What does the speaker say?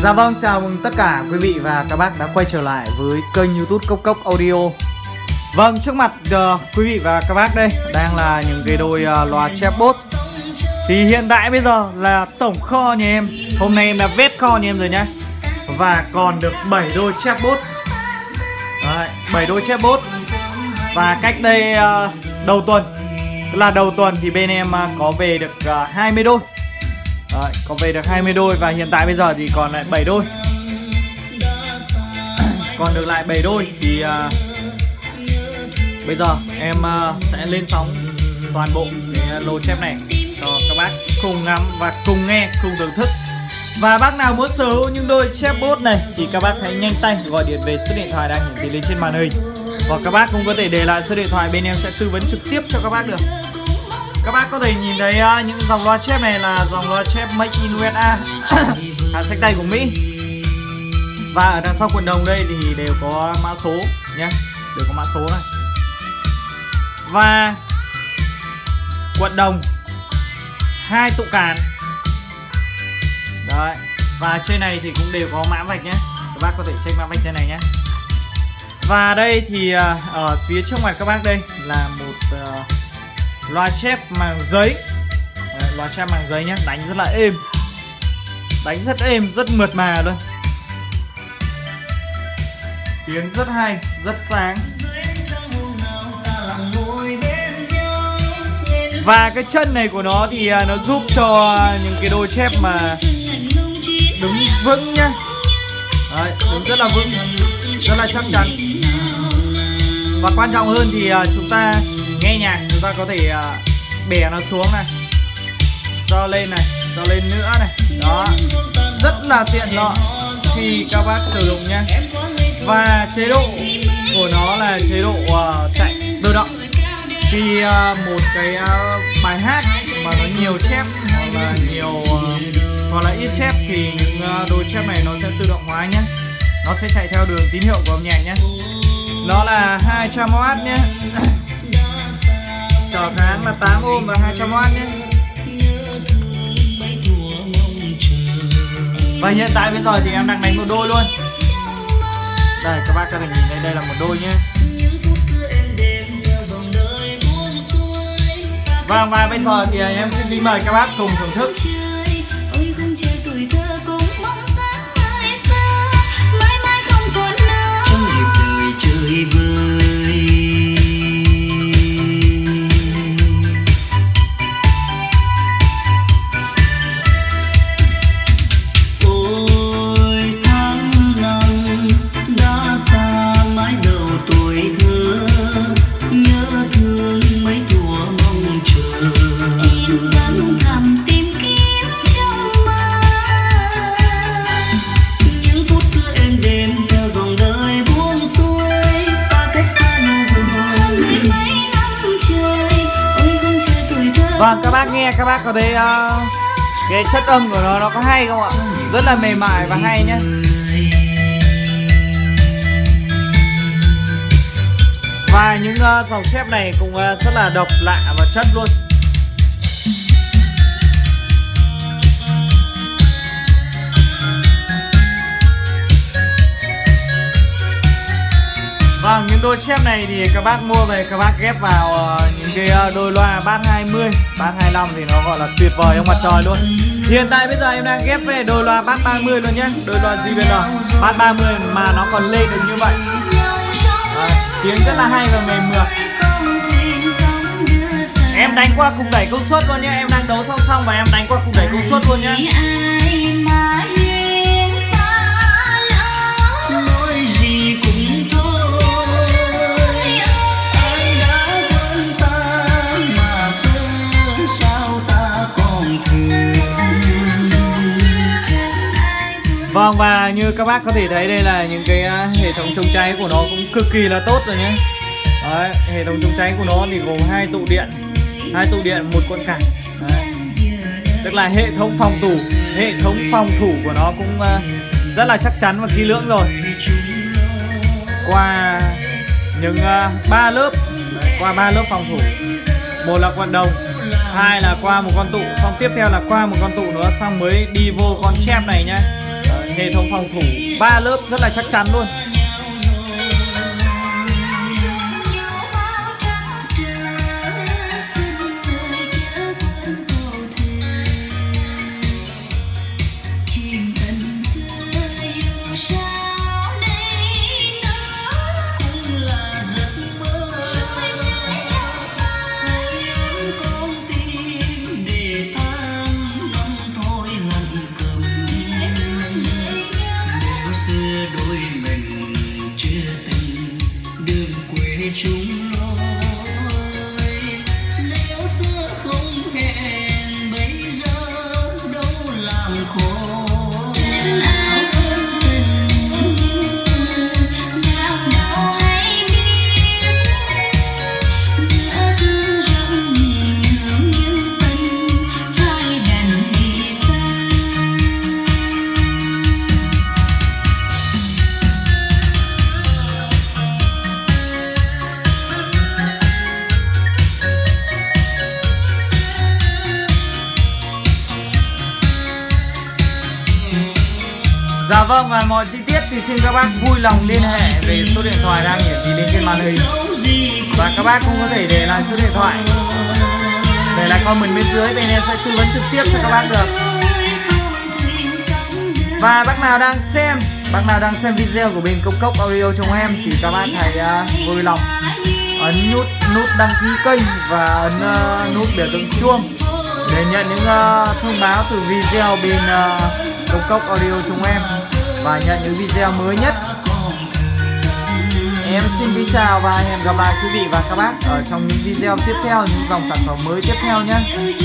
Dạ vâng, chào mừng tất cả quý vị và các bác đã quay trở lại với kênh YouTube Cốc Cốc Audio. Vâng, trước mặt quý vị và các bác đây đang là những cái đôi loa chatbot. Thì hiện tại bây giờ là tổng kho nhà em, hôm nay em đã vét kho nhà em rồi nhá. Và còn được 7 đôi chatbot. Đấy, 7 đôi chatbot. Và cách đây đầu tuần, tức là đầu tuần thì bên em có về được 20 đôi. Đấy, có về được 20 đôi và hiện tại bây giờ thì còn lại 7 đôi. Còn được lại 7 đôi thì bây giờ em sẽ lên sóng toàn bộ cái lô chép này cho các bác cùng ngắm và cùng nghe, cùng thưởng thức. Và bác nào muốn sở hữu những đôi chatbot này thì các bác hãy nhanh tay gọi điện về số điện thoại đang hiển thị lên trên màn hình. Hoặc các bác cũng có thể để lại số điện thoại, bên em sẽ tư vấn trực tiếp cho các bác được. Các bác có thể nhìn thấy những dòng loa chép này là dòng loa chép Made in USA, hàng xách tay của Mỹ. Và ở đằng sau quần đồng đây thì đều có mã số nhé, đều có mã số này. Và quần đồng 2 tụ cản. Đấy. Và trên này thì cũng đều có mã vạch nhé, các bác có thể check mã vạch trên này nhé. Và đây thì ở phía trước ngoài các bác đây là một loa chép màng giấy. Đấy, loa chép màng giấy nhé, đánh rất là êm, đánh rất êm, rất mượt mà luôn, tiếng rất hay, rất sáng. Và cái chân này của nó thì nó giúp cho những cái đôi chép mà đứng vững nhá. Đấy, đứng rất là vững, rất là chắc chắn. Và quan trọng hơn thì chúng ta nghe nhạc, chúng ta có thể bẻ nó xuống này, cho lên này, cho lên nữa này. Đó, rất là tiện lợi khi các bác sử dụng nhé. Và chế độ của nó là chế độ chạy tự động. Khi một cái bài hát mà nó nhiều chép hoặc là nhiều hoặc là ít chép thì những đôi chép này nó sẽ tự động hóa nhé. Nó sẽ chạy theo đường tín hiệu của âm nhạc nhé. Nó là 200W nhé, trở tháng là 8 ohm và 200W nhé. Và hiện tại bây giờ thì em đang đánh một đôi luôn. Đây, các bác có thể nhìn thấy đây là một đôi nhé. Và bây giờ thì em xin kính mời các bác cùng thưởng thức. Trong nhịp đời chơi vơi, ôi tháng năm đã xa mãi đầu tuổi thơ, nhớ thương mấy thuở mong chờ. Em vẫn thầm tìm kiếm trong mơ những phút xưa êm đềm theo dòng đời buông xuôi. Ta cách xa nhau rồi mấy năm trời, ôi không chơi tuổi thơ. Vâng, các bác nghe, các bác có thấy cái chất âm của nó có hay không ạ? Rất là mềm mại và hay nhé. Và những dòng chép này cũng rất là độc lạ và chất luôn. Vâng, những đôi chép này thì các bác mua về các bác ghép vào những cái đôi loa Bass 20, Bass 25 thì nó gọi là tuyệt vời ông mặt trời luôn. Hiện tại bây giờ em đang ghép về đôi loa Bass 30 luôn nhé, đôi loa JBL Bass 30 mà nó còn lên được như vậy. Đấy, tiếng rất là hay và mềm mượt. Em đánh qua cùng đẩy công suất luôn nhé, em đang đấu song song và em đánh qua cùng đẩy công suất luôn nhé. Nói gì cũng thôi, ai đã quên ta mà quên sao ta còn thương. Vâng, và như các bác có thể thấy đây là những cái hệ thống chống cháy của nó cũng cực kỳ là tốt rồi nhé. Đấy, hệ thống chống cháy của nó thì gồm 2 tụ điện, 1 cuộn cản. Đấy, tức là hệ thống phòng thủ của nó cũng rất là chắc chắn và kỹ lưỡng rồi. Qua những 3 lớp, qua 3 lớp phòng thủ. Một là quần đồng, 2 là qua một con tụ, xong tiếp theo là qua một con tụ nữa, xong mới đi vô con chép này nhá. Đấy. hệ thống phòng thủ 3 lớp rất là chắc chắn luôn. Dạ vâng, và mọi chi tiết thì xin các bác vui lòng liên hệ về số điện thoại đang hiển thị lên trên màn hình. Và các bác cũng có thể để lại số điện thoại, để lại comment bên dưới, bên em sẽ tư vấn trực tiếp cho các bác được. Và bác nào đang xem video của bên Công Cốc Audio trong em thì các bác hãy vui lòng ấn nút đăng ký kênh và ấn nút biểu tượng chuông để nhận những thông báo từ video bên Công Cốc Audio chúng em và nhận những video mới nhất. Em xin kính chào và hẹn gặp lại quý vị và các bác ở trong những video tiếp theo, những dòng sản phẩm mới tiếp theo nhé.